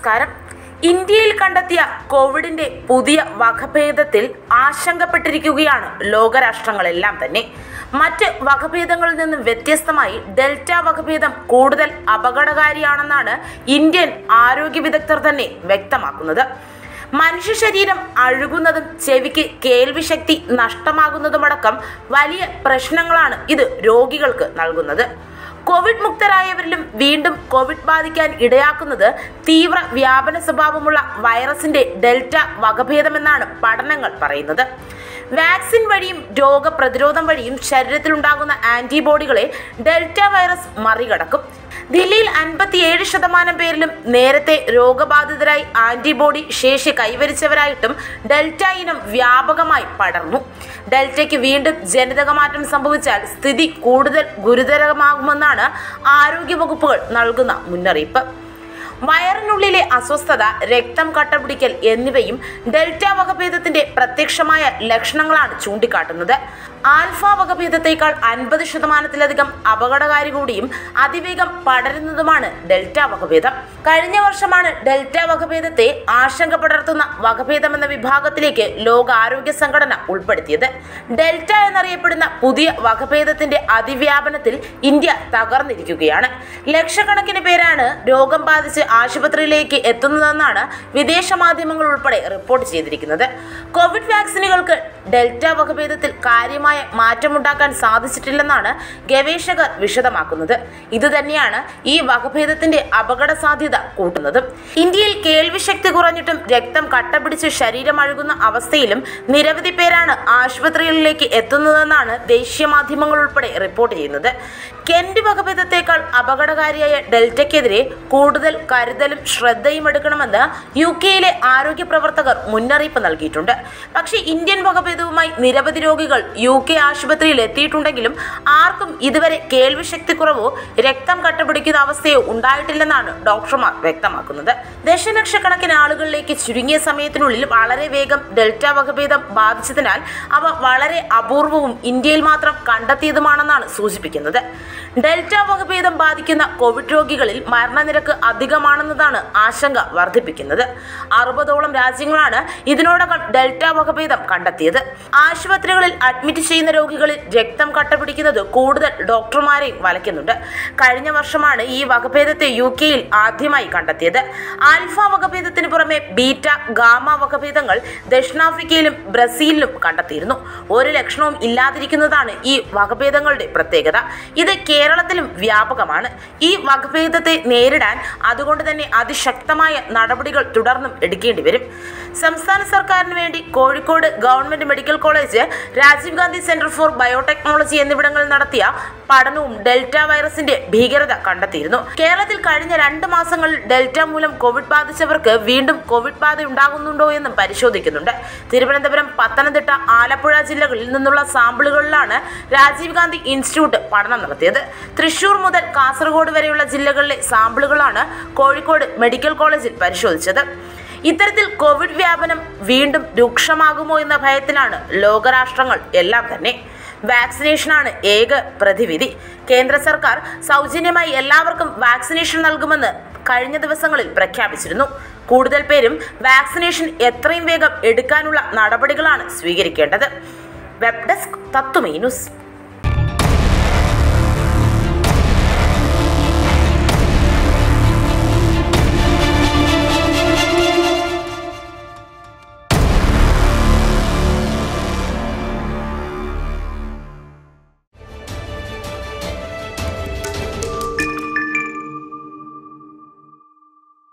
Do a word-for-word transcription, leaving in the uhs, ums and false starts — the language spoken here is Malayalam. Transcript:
നമസ്കാരം. ഇന്ത്യയിൽ കണ്ടെത്തിയ കോവിഡിന്റെ പുതിയ വകഭേദത്തിൽ ആശങ്കപ്പെട്ടിരിക്കുകയാണ് ലോകരാഷ്ട്രങ്ങളെല്ലാം തന്നെ. മറ്റ് വകഭേദങ്ങളിൽ നിന്നും വ്യത്യസ്തമായി ഡെൽറ്റ വകഭേദം കൂടുതൽ അപകടകാരിയാണെന്നാണ് ഇന്ത്യൻ ആരോഗ്യ വിദഗ്ധർ തന്നെ വ്യക്തമാക്കുന്നത്. മനുഷ്യ ശരീരം അഴുകുന്നതും ചെവിക്ക് കേൾവിശക്തി നഷ്ടമാകുന്നതുമടക്കം വലിയ പ്രശ്നങ്ങളാണ് ഇത് രോഗികൾക്ക് നൽകുന്നത്. കോവിഡ് മുക്തരായവരിലും വീണ്ടും കോവിഡ് ബാധിക്കാൻ ഇടയാക്കുന്നത് തീവ്ര വ്യാപന സ്വഭാവമുള്ള വൈറസിന്റെ ഡെൽറ്റ വകഭേദമെന്നാണ് പഠനങ്ങൾ പറയുന്നത്. വാക്സിൻ വഴിയും രോഗപ്രതിരോധം വഴിയും ശരീരത്തിലുണ്ടാകുന്ന ആന്റിബോഡികളെ ഡെൽറ്റ വൈറസ് മറികടക്കും. ദില്ലിയിൽ അൻപത്തിയേഴ് ശതമാനം പേരിലും നേരത്തെ രോഗബാധിതരായി ആന്റിബോഡി ശേഷി കൈവരിച്ചവരായിട്ടും ഡെൽറ്റ ഇനം വ്യാപകമായി പടർന്നു. ഡെൽറ്റയ്ക്ക് വീണ്ടും ജനിതകമാറ്റം സംഭവിച്ചാൽ സ്ഥിതി കൂടുതൽ ഗുരുതരമാകുമെന്നാണ് ആരോഗ്യവകുപ്പുകൾ നൽകുന്ന മുന്നറിയിപ്പ്. വയറിനുള്ളിലെ അസ്വസ്ഥത, രക്തം കട്ടപിടിക്കൽ എന്നിവയും ഡെൽറ്റ വകഭേദത്തിന്റെ പ്രത്യക്ഷമായ ലക്ഷണങ്ങളാണ് ചൂണ്ടിക്കാട്ടുന്നത്. ആൽഫ വകഭേദത്തേക്കാൾ അൻപത് ശതമാനത്തിലധികം അപകടകാരി കൂടിയും അതിവേഗം പടരുന്നതുമാണ് ഡെൽറ്റ വകഭേദം. കഴിഞ്ഞ വർഷമാണ് ഡെൽറ്റ വകഭേദത്തെ ആശങ്ക പടർത്തുന്ന വകഭേദമെന്ന വിഭാഗത്തിലേക്ക് ലോകാരോഗ്യ സംഘടന ഉൾപ്പെടുത്തിയത്. ഡെൽറ്റ എന്നറിയപ്പെടുന്ന പുതിയ വകഭേദത്തിന്റെ അതിവ്യാപനത്തിൽ ഇന്ത്യ തകർന്നിരിക്കുകയാണ്. ലക്ഷക്കണക്കിന് പേരാണ് രോഗം ബാധിച്ച് ആശുപത്രിയിലേക്ക് എത്തുന്നതെന്നാണ് വിദേശ മാധ്യമങ്ങൾ ഉൾപ്പെടെ റിപ്പോർട്ട് ചെയ്തിരിക്കുന്നത്. കോവിഡ് വാക്സിനുകൾക്ക് ഡെൽറ്റ വകഭേദത്തിൽ കാര്യമായ മാറ്റമുണ്ടാക്കാൻ സാധിച്ചിട്ടില്ലെന്നാണ് ഗവേഷകർ വിശദമാക്കുന്നത്. ഇതുതന്നെയാണ് ഈ വകഭേദത്തിന്റെ അപകട സാധ്യത കൂട്ടുന്നത്. ഇന്ത്യയിൽ കേൾവിശക്തി കുറഞ്ഞിട്ടും രക്തം കട്ടപിടിച്ച് ശരീരം അഴുകുന്ന അവസ്ഥയിലും നിരവധി പേരാണ് ആശുപത്രികളിലേക്ക് എത്തുന്നതെന്നാണ് ദേശീയ മാധ്യമങ്ങൾ ഉൾപ്പെടെ റിപ്പോർട്ട് ചെയ്യുന്നത്. കെന്റ് വകഭേദത്തേക്കാൾ അപകടകാരിയായ ഡെൽറ്റയ്ക്കെതിരെ കൂടുതൽ കരുതലും ശ്രദ്ധയും എടുക്കണമെന്ന് യു കെയിലെ ആരോഗ്യ പ്രവർത്തകർ മുന്നറിയിപ്പ് നൽകിയിട്ടുണ്ട്. പക്ഷേ ഇന്ത്യൻ വകഭേദവുമായി നിരവധി രോഗികൾ യു കെ ആശുപത്രിയിൽ എത്തിയിട്ടുണ്ടെങ്കിലും ആർക്കും ഇതുവരെ കേൾവിശക്തി കുറവോ രക്തം കട്ടപിടിക്കുന്ന അവസ്ഥയോ ഉണ്ടായിട്ടില്ലെന്നാണ് ഡോക്ടർമാർ വ്യക്തമാക്കുന്നത്. ദശലക്ഷക്കണക്കിന് ആളുകളിലേക്ക് ചുരുങ്ങിയ സമയത്തിനുള്ളിൽ വളരെ വേഗം ഡെൽറ്റ വകഭേദം ബാധിച്ചതിനാൽ അവ വളരെ അപൂർവവും ഇന്ത്യയിൽ മാത്രം കണ്ടെത്തിയതുമാണെന്നാണ് സൂചിപ്പിക്കുന്നത്. ഡെൽറ്റ വകഭേദം ബാധിക്കുന്ന കോവിഡ് രോഗികളിൽ മരണനിരക്ക് അധികമാണെന്നതാണ് ആശങ്ക വർദ്ധിപ്പിക്കുന്നത്. അറുപതോളം രാജ്യങ്ങളാണ് ഇതിനോടകം ഡെൽറ്റ വകഭേദം കണ്ടെത്തിയത്. ആശുപത്രികളിൽ അഡ്മിറ്റ് ചെയ്യുന്ന രോഗികളിൽ രക്തം കട്ടപിടിക്കുന്നത് കൂടുതൽ ഡോക്ടർമാരെയും വലയ്ക്കുന്നുണ്ട്. കഴിഞ്ഞ വർഷമാണ് ഈ വകഭേദത്തെ യു കെയിൽ ആദ്യമായി കണ്ടെത്തിയത്. ആൽഫ വകഭേദത്തിന് പുറമെ ബീറ്റ, ഗാമ വകഭേദങ്ങൾ ദക്ഷിണാഫ്രിക്കയിലും ബ്രസീലിലും കണ്ടെത്തിയിരുന്നു. ഒരു ലക്ഷണവും ഇല്ലാതിരിക്കുന്നതാണ് ഈ വകഭേദങ്ങളുടെ പ്രത്യേകത. ഇത് കേരളത്തിലും വ്യാപകമാണ്. ഈ വകഭേദത്തെ നേരിടാൻ അതുകൊണ്ട് തന്നെ അതിശക്തമായ നടപടികൾ തുടർന്നും എടുക്കേണ്ടി വരും. സംസ്ഥാന സർക്കാരിന് വേണ്ടി Kozhikode government medical college, Rajiv Gandhi centre for biotechnology എന്നിവിടങ്ങളിൽ നടത്തിയ പഠനവും ഡെൽറ്റ വൈറസിന്റെ ഭീകരത കണ്ടെത്തിയിരുന്നു. കേരളത്തിൽ കഴിഞ്ഞ രണ്ട് മാസങ്ങളിൽ ഡെൽറ്റ മൂലം കോവിഡ് ബാധിച്ചവർക്ക് വീണ്ടും കോവിഡ് ബാധ ഉണ്ടാകുന്നുണ്ടോ എന്നും പരിശോധിക്കുന്നുണ്ട്. തിരുവനന്തപുരം, പത്തനംതിട്ട, ആലപ്പുഴ ജില്ലകളിൽ നിന്നുള്ള സാമ്പിളുകളിലാണ് രാജീവ് ഗാന്ധി ഇൻസ്റ്റിറ്റ്യൂട്ട് പഠനം നടത്തിയത്. തൃശൂർ മുതൽ കാസർഗോഡ് വരെയുള്ള ജില്ലകളിലെ സാമ്പിളുകളാണ് കോഴിക്കോട് മെഡിക്കൽ കോളേജിൽ പരിശോധിച്ചത്. ഇത്തരത്തിൽ കോവിഡ് വ്യാപനം വീണ്ടും രൂക്ഷമാകുമോ എന്ന ഭയത്തിലാണ് ലോകരാഷ്ട്രങ്ങൾ എല്ലാം തന്നെ. വാക്സിനേഷനാണ് ഏക പ്രതിവിധി. കേന്ദ്ര സർക്കാർ സൗജന്യമായി എല്ലാവർക്കും വാക്സിനേഷൻ നൽകുമെന്ന് കഴിഞ്ഞ ദിവസങ്ങളിൽ പ്രഖ്യാപിച്ചിരുന്നു. കൂടുതൽ പേരും വാക്സിനേഷൻ എത്രയും വേഗം എടുക്കാനുള്ള നടപടികളാണ് സ്വീകരിക്കേണ്ടത്. Web desk Tatwamayi news.